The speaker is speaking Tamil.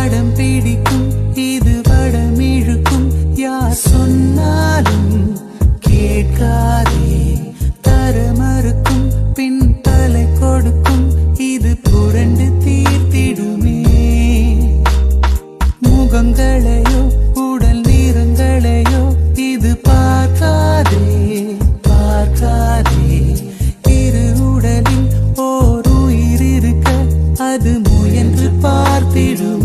அடம் பிடிக்கும் இது வடம் இழுக்கும் யார் சொன்னாலும் கேட்காதே தர மறுக்கும் பின் தலை கொடுக்கும் இது புரண்டு தீர்த்திடுமே முகங்களையோ உடல் நிறங்களையோ இது பார்க்காதே பார்க்காதே இரு உடலில் ஓர் உயிர் இருக்க அது முயன்று பார்த்திடும்